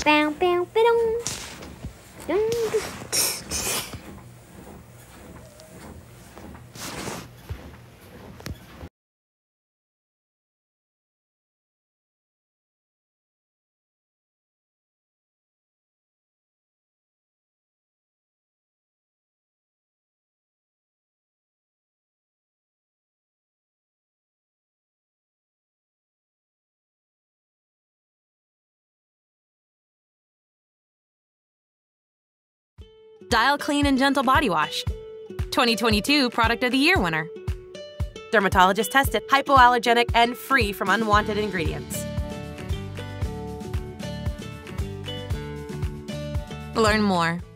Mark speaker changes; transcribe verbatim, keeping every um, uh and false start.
Speaker 1: Bow, bow, ba-dum. Dum, dum.
Speaker 2: Dial Clean and Gentle Body Wash, twenty twenty-two Product of the Year winner. Dermatologist tested, hypoallergenic, and free from unwanted ingredients. Learn more